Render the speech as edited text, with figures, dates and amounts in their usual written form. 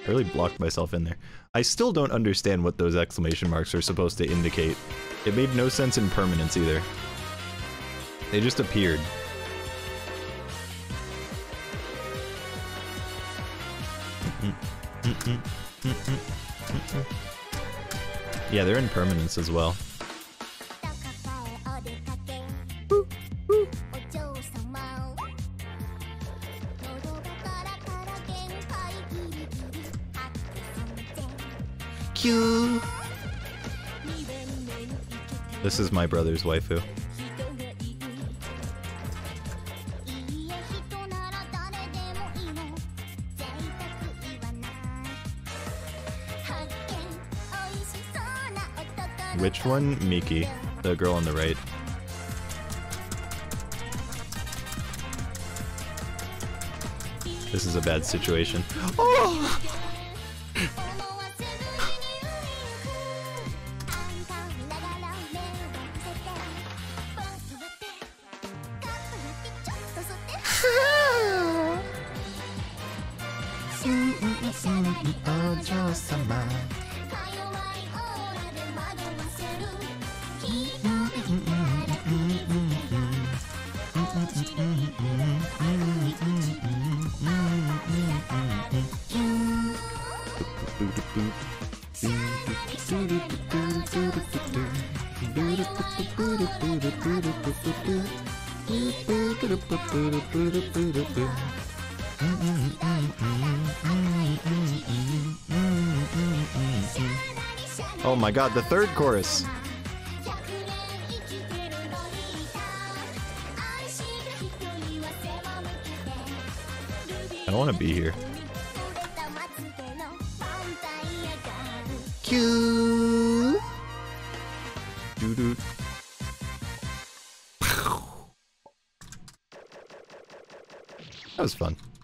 I really blocked myself in there. I still don't understand what those exclamation marks are supposed to indicate. It made no sense in Permanence either. They just appeared. Yeah, they're in Permanence as well. Q. This is my brother's waifu. Which one? Miki, the girl on the right. This is a bad situation. Oh! Oh my god, the third chorus! I don't want to be here. Q. Doo-doo. That was fun.